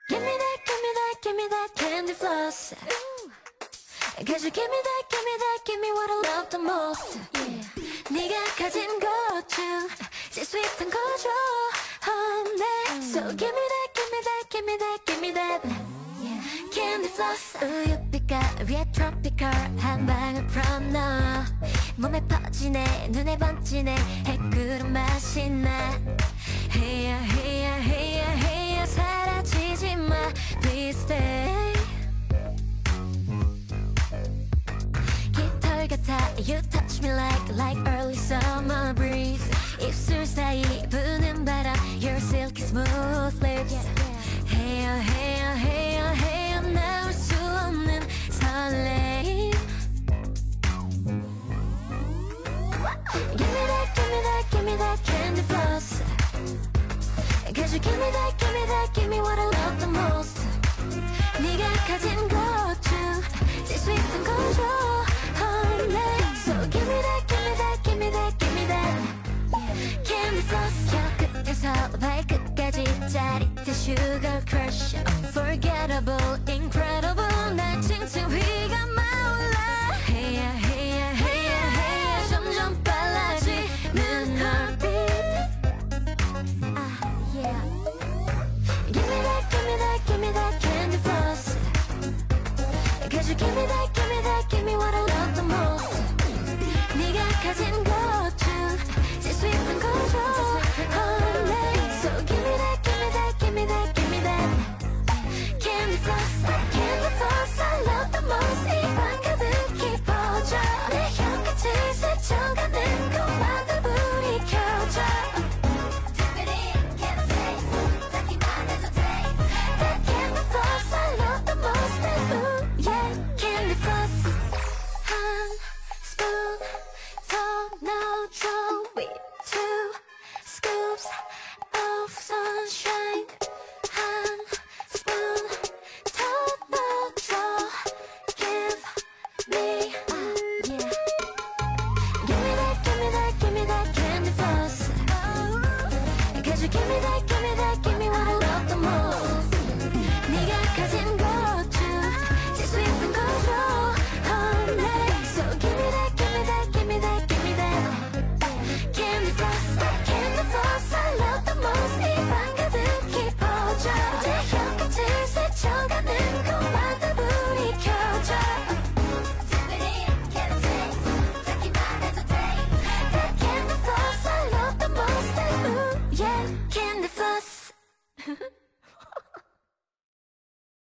give me that candy floss. Cause you give me that, give me what I love the most. 네가 가진 것 중 제일 sweet한 거 줘, honey. So give me that, give me that, give me that, give me that candy floss. 우유빛깔 위에 tropical 한 방울 from 너 몸에 퍼지네 눈에 번지네 해꾸른 맛이 나. Heya heya heya heya 사라지지 마 please stay. 깃털 같아 you touch me like early summer breeze. 입술 사이 부는 바람 your silky smooth lips. Heya heya heya heya 나올 수 없는 설레임. Give me that, give me that, give me that candy floss. Cause you give me that, give me what I love the most. 네가 가진 것 중 제일 sweet한 거 줘, honey. So give me that, give me that, give me that, give me that candy floss. 혀 끝에서 발끝까지 짜릿해 sugar crush. Unforgettable, incredible 날 칭칭 휘가 마올라. Heya heya heya heya 점점 빨라지는 heartbeat. Give me that, give me that, give me that candy floss. Cause you give me that, give me what I love the most. 네가 가진 것 중 제일 sweet한